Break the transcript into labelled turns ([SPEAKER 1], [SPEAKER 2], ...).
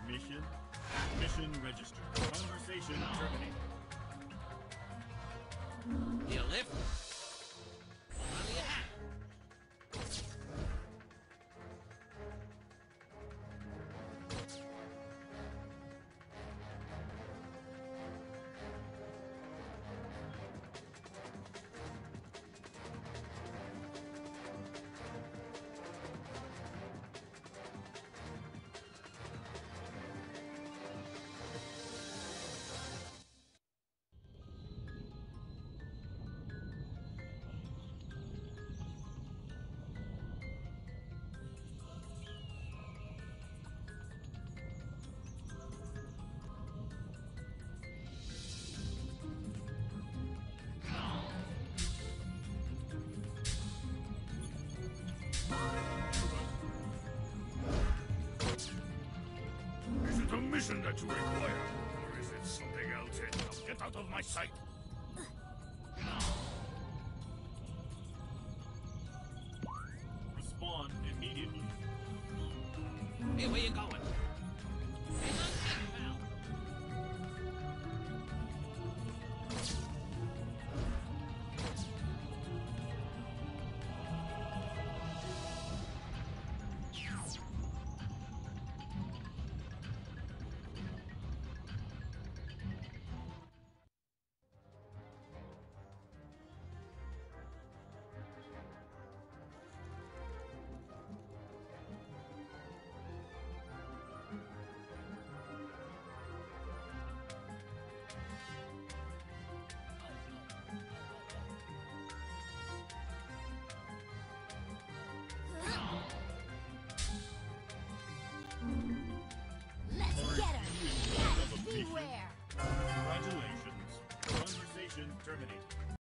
[SPEAKER 1] Mission? Mission registered. Conversation terminated.
[SPEAKER 2] You lift? Hold on to your hat.
[SPEAKER 3] Is it a mission that you require? Or is it something else? Now get out of my sight!
[SPEAKER 1] Respond immediately.
[SPEAKER 2] Hey, where you going?